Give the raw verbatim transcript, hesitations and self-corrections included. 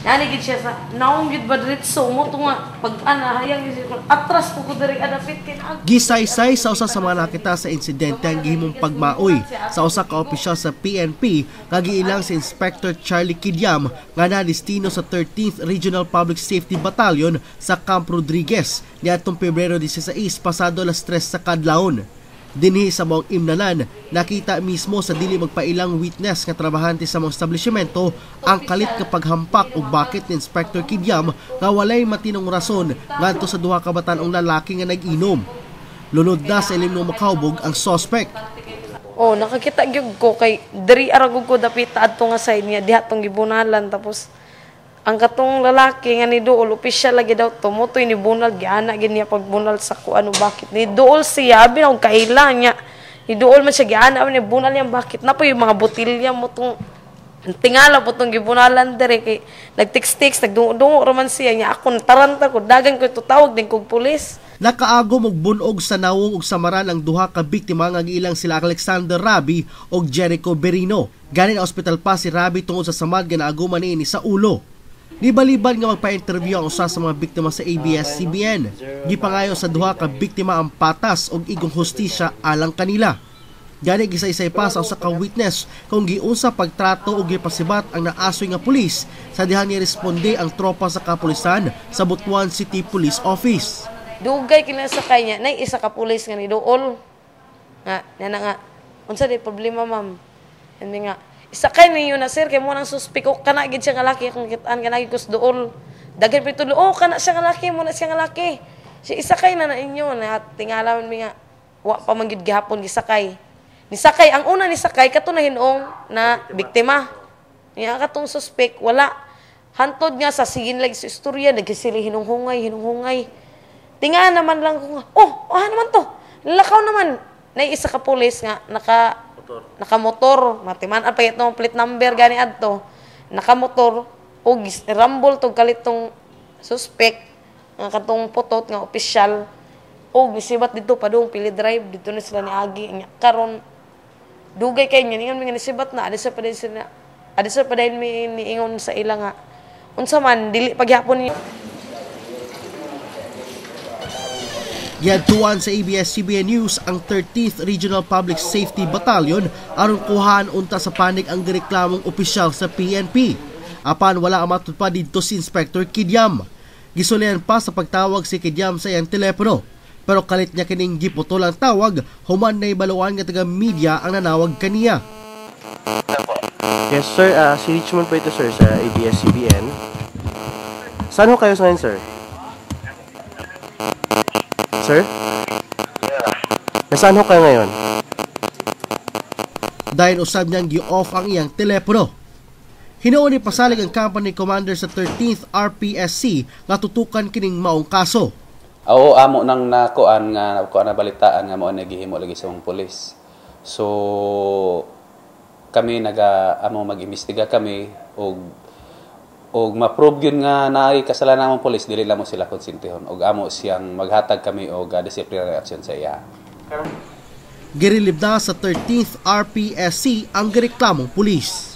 Nanigid siya sa naong gid ba diretso mo to nga pag ana hayang gid ko atras po ko diri adapit kin. Gisaysay sa usa sa mga nakita sa insidente ang gihimong pagmaoy sa usa ka opisyal sa P N P kagiilang si Inspector Charlie Kidyam nga nadistino sa thirteenth Regional Public Safety Battalion sa Camp Rodriguez niadtong Pebrero disiseis pasado alas tres sa kadlawon. Dinhi sa mong imnanan, nakita mismo sa dili magpailang witness nga trabahante sa mong establishmento ang kalit kapag hampak o bakit ni Inspector Kidyam nga walay matinong rason ngadto sa duha ka batan-ong lalaki nga nag-inom. Lunod na sa ilim ng makahubog ang suspect. Oh, nakakita gyud ko kay diri aragog ko dapit adto nga side niya diha tong gibunalan tapos ang katong lalaki nga ni Duol, opisyal lagi daw to, mo to'y ni bunal, giana gid niya pagbunal sa ko ano bakit. Ni Duol siya, abi na kung kailan niya. Ni Duol man siya, giana ni bunal yan bakit. Na po yung mga botilya mo tong, tingala po tong gibunalan dire kay nagtiks-tiks, nagdungo-dungo raman siya niya. Ako taranta ko, dagan ko tutawag din kong pulis. Nakaagom og bunog sa nawong ug samaran ang duha ka biktima nga giilang sila Alexander Rabi ug Jericho Berino. Ganin ospital pa si Rabi tungod sa samad nga naaguman niini sa ulo. Nibaliban nga magpa-interview ang usa sa mga biktima sa A B S C B N. Gipangayo sa duha ka biktima ang patas og igong hustisya alang kanila. Gani gisaysay pa sa usa ka witness kung giunsa pagtrato og gipasibat ang naasoy nga pulis sa dihang ni responde ang tropa sa kapulisan sa Butuan City Police Office. Dugay kina sa kanya nay isa ka pulis nga ni Duol. Nga nana nga unsa di problema ma'am? Ani nga isakay ninyo na sir kay mo nang suspek o kana gid siya nga laki kung kitaan kana gid kus Duol. Dagan pito oh kana siya nga laki mo na siya nga laki. Si isakay na na inyo na tingala man mi nga wa pa man gid gihapon gisakay. Ni sakay ang una ni sakay kato na hinong na biktima. Niya katong suspek wala hantod nga sa sigin lagi sa istorya nagsili hinunghungay hinunghungay. Tinga naman lang ko nga oh ah naman to. Lakaw naman nay isa ka pulis nga naka nakamotor, matiman pa itong plate number gani adto. Nakamotor og rambol tog kalitong suspect nga katong putot nga opisyal og gisibat dito padung pili drive dito na sila ni Agi nya karon dugay kay nya ningon nga nisibat na adisa pa din sila adisa pa din mi niingon sa ila nga unsa man dili pagyapon ni Yadtuan sa A B S C B N News ang thirteenth Regional Public Safety Battalion aron kuhaan unta sa panig ang direklamong opisyal sa P N P. Apan wala ang matupad dito si Inspector Kidyam. Gisulian pa sa pagtawag si Kidyam sa iyang telepono. Pero kalit niya kining giputol ang tawag, human na ibaluan nga taga-media ang nanawag kaniya. Yes sir, uh, si Richmond po ito sir sa A B S C B N. Saan ho kayo sa ngayon sir? Sir? Nasaan ho kayo ngayon? Dahil usab niyang gi-off ang iyang telepono. Hinuon ni pasalig ang company commander sa thirteenth R P S C nga tutukan kining maong kaso. Oo, amo nang nakuan nga nakuan na balitaan nga mao nagihimo lagi sa mga pulis. So kami naga amo mag-imbestiga kami og og ma-prove yun nga naay kasalanan ng pulis dili lang mo sila konsentihon og amo siyang maghatag kami og uh, disciplinary action sa iya. Girilib na sa thirteenth R P S C ang gireklamong pulis.